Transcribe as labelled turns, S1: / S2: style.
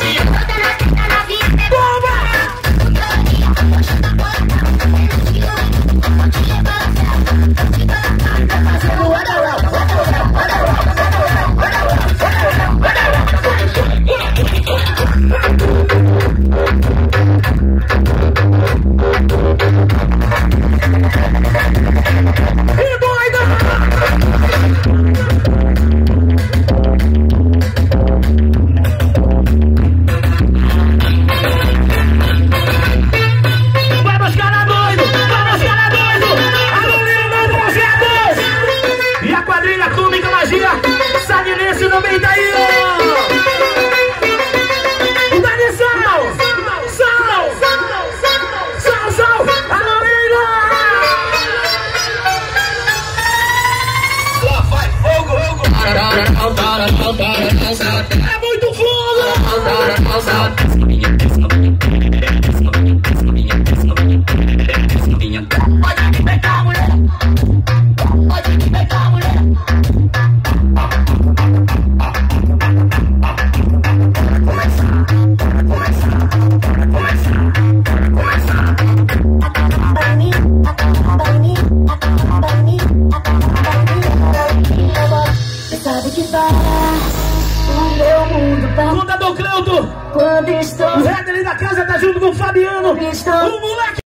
S1: É muito fogo! Pode pegar, mulher! Pode pegar, mulher!
S2: Sabe que faz o meu mundo para
S1: Contador Cleuto!
S2: quando estou.
S1: O Red ali da casa tá junto com o Fabiano! O moleque!